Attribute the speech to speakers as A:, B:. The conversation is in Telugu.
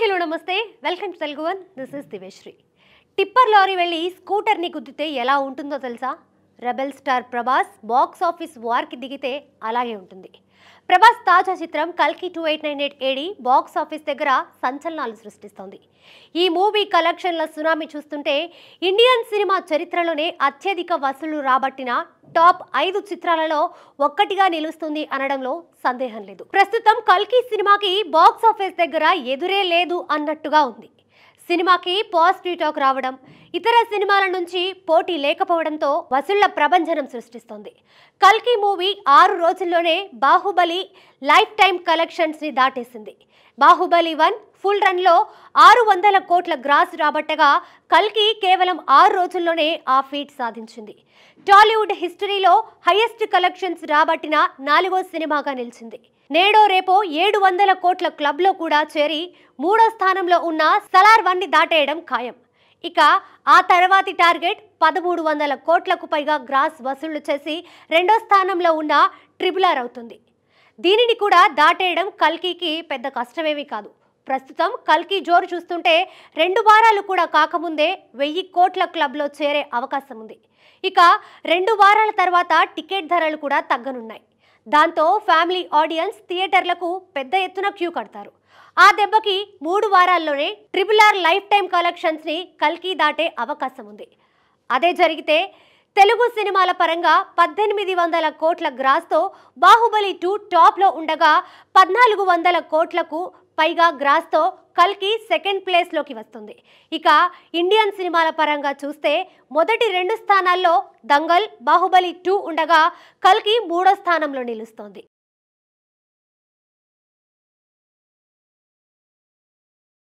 A: హలో నమస్తే welcome to Telugu one this is Diveshri. Tipper lorry వెళ్ళి స్కూటర్ని గుద్దితే ఎలా ఉంటుందో తెలుసా? Rebel star Prabhas box office వార్కి దిగితే అలాగే ఉంటుంది. ప్రభాస్ తాజా చిత్రం కల్కి 2898 ఏడి బాక్స్ ఆఫీస్ దగ్గర సంచలనాలు సృష్టిస్తోంది. ఈ మూవీ కలెక్షన్ల సునామీ చూస్తుంటే ఇండియన్ సినిమా చరిత్రలోనే అత్యధిక వసూళ్లు రాబట్టిన టాప్ 5 చిత్రాలలో ఒక్కటిగా నిలుస్తుంది అనడంలో సందేహం లేదు. ప్రస్తుతం కల్కి సినిమాకి బాక్స్ ఆఫీస్ దగ్గర ఎదురే లేదు అన్నట్టుగా ఉంది. సినిమాకి పాజిటివ్ టాక్ రావడం, ఇతర సినిమాల నుంచి పోటీ లేకపోవడంతో వసూళ్ల ప్రభంజనం సృష్టిస్తోంది. కల్కి మూవీ 6 రోజుల్లోనే బాహుబలి లైఫ్ టైం కలెక్షన్స్ ని దాటేసింది. బాహుబలి 1 ఫుల్ రన్ లో 600 కోట్ల గ్రాస్ రాబట్టగా కల్కి కేవలం 6 రోజుల్లోనే ఆ ఫీట్ సాధించింది. టాలీవుడ్ హిస్టరీలో హైయెస్ట్ కలెక్షన్స్ రాబట్టిన 4వ సినిమాగా నిలిచింది. నేడో రేపో 700 కోట్ల క్లబ్ లో కూడా చేరి 3వ స్థానంలో ఉన్న సలార్ 1ని దాటేయడం ఖాయం. ఇక ఆ తర్వాతి టార్గెట్ 1300 కోట్లకు పైగా గ్రాస్ వసూళ్లు చేసి 2వ స్థానంలో ఉన్న RRR అవుతుంది. దీనిని కూడా దాటేయడం కల్కికి పెద్ద కష్టమేమీ కాదు. ప్రస్తుతం కల్కి జోరు చూస్తుంటే 2 వారాలు కూడా కాకముందే 1000 కోట్ల క్లబ్లో చేరే అవకాశం ఉంది. ఇక 2 వారాల తర్వాత టికెట్ ధరలు కూడా తగ్గనున్నాయి. దాంతో ఫ్యామిలీ ఆడియన్స్ థియేటర్లకు పెద్ద ఎత్తున క్యూ కడతారు. ఆ దెబ్బకి 3 వారాల్లోనే RRR లైఫ్ టైం కలెక్షన్స్ ని కల్కి దాటే అవకాశం ఉంది. అదే జరిగితే తెలుగు సినిమాల పరంగా 1800 కోట్ల గ్రాస్తో బాహుబలి 2 టాప్లో ఉండగా 1400 కోట్లకు పైగా గ్రాస్తో కల్కి సెకండ్ ప్లేస్లోకి వస్తుంది. ఇక ఇండియన్ సినిమాల పరంగా చూస్తే మొదటి 2 స్థానాల్లో దంగల్, బాహుబలి 2 ఉండగా కల్కి 3వ స్థానంలో నిలుస్తోంది.